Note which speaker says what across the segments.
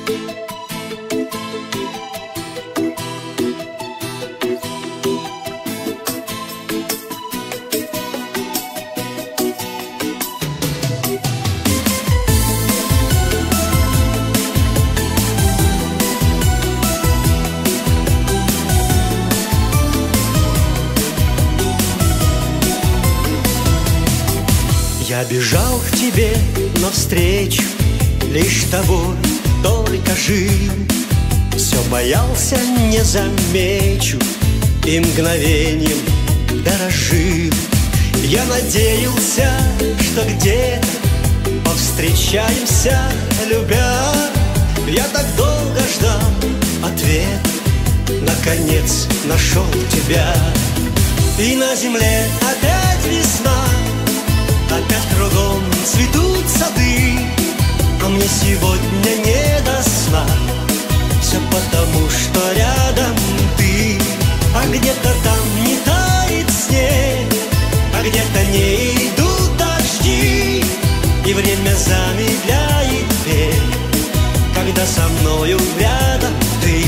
Speaker 1: Я бежал к тебе навстречу, лишь тобой только жил. Все боялся, не замечу, и мгновением дорожил. Я надеялся, что где-то повстречаемся, любя. Я так долго ждал ответа, наконец нашел тебя. И на земле опять весна, опять кругом цветут сады, а мне сегодня не до сна. Все потому, что рядом ты. А где-то там не тает снег, а где-то не идут дожди, и время замедляет бег, когда со мною рядом ты.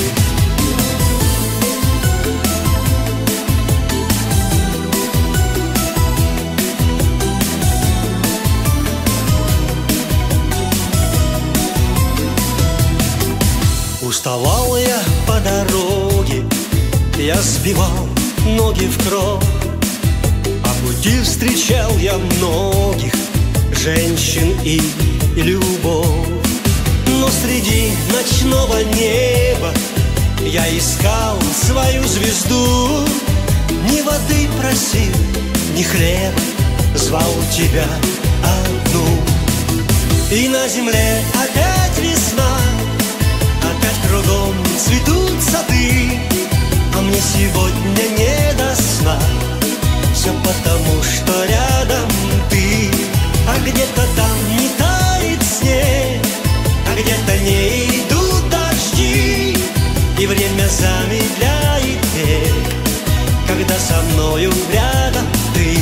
Speaker 1: Уставал я по дороге, я сбивал ноги в кровь. По пути встречал я многих женщин и любовь. Но среди ночного неба я искал свою звезду. Ни воды просил, ни хлеба, звал тебя одну. И на земле опять весна, опять кругом цветут сады, а мне сегодня не до сна. Все потому, что рядом ты. А где-то там не тает снег, а где-то не идут дожди, и время замедляет бег, когда со мною рядом ты.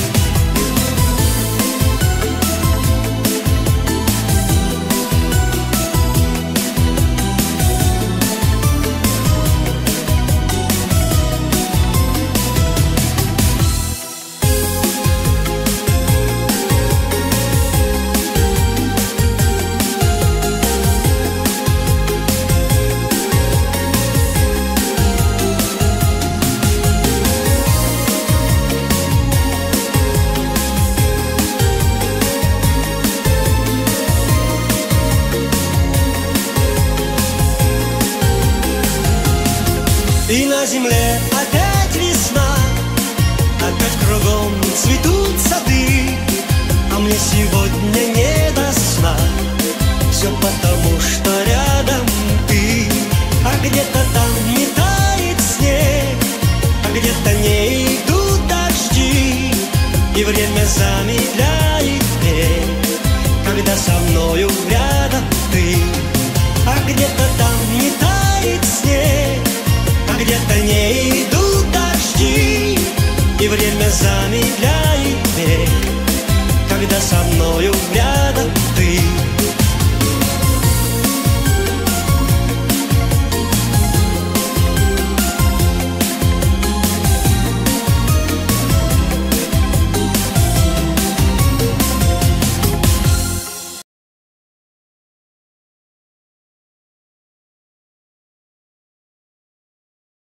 Speaker 1: И на земле опять весна, опять кругом цветут сады, а мне сегодня не до сна. Все потому, что рядом ты. А где-то там не тает снег, а где-то не идут дожди, и время замедляет бег, когда со мною рядом.